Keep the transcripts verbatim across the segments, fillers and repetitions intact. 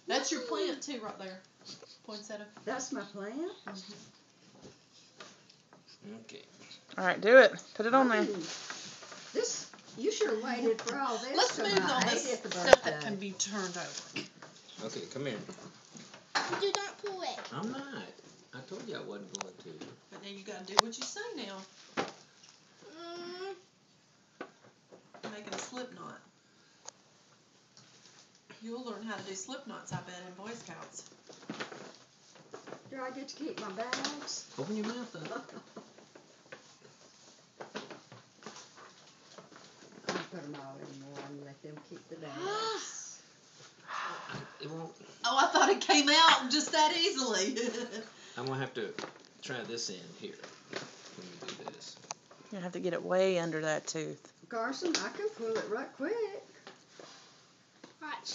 That's your plant too, right there. Poinsettia. That's my plant? Mm-hmm. Okay. Alright, do it. Put it on there. Ooh. This, you sure waited for all this. Let's move on this stuff that can be turned over. Okay, come here. Do not pull it. I'm not. I told you I wasn't going to. But now you gotta do what you say now. Mm. Making a slip knot. You'll learn how to do slip knots, I bet, in Boy Scouts. Do I get to keep my bags? Open your mouth up. I'll put them all in one and let them keep the bags. It won't. Oh, I thought it came out just that easily. I'm going to have to try this end here when you do this. You have to get it way under that tooth. Carson, I can pull it right quick. Watch.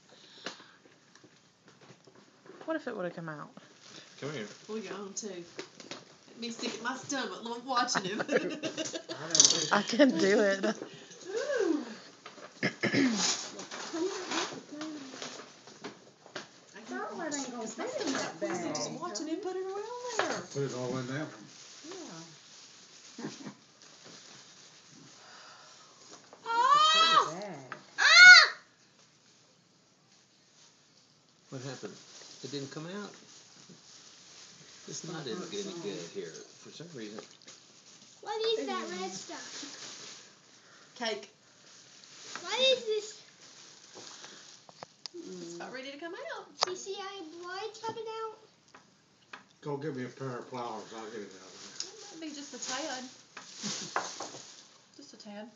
What if it would have come out? Come here. Pull your own tooth. Let me stick it in my stomach. Love watching him. I can't do it. Ooh. That one ain't gonna It's my fit in that stomach. bag. Just watching him put it around there. Put it all in there. Yeah. Ah! Bag. Ah! What happened? It didn't come out? This knot isn't getting any good here. For some reason. What is that red stuff? Cake. What is this? It's about ready to come out. Do you see any blood coming out? Go give me a pair of pliers. I'll get it out of It might be just a tad. Just a tad.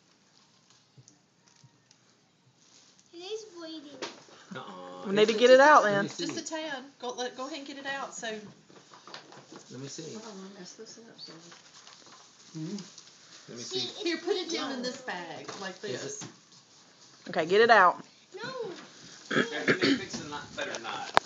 It is bleeding. Uh-uh. We need to get it out then. Just a tad. Go let go ahead and get it out. So. Let me see. I don't want to mess this up, so. there. Let me see. Here, put it down in this bag like this. Okay, get it out. No. Here, let me fix a knot, better knot.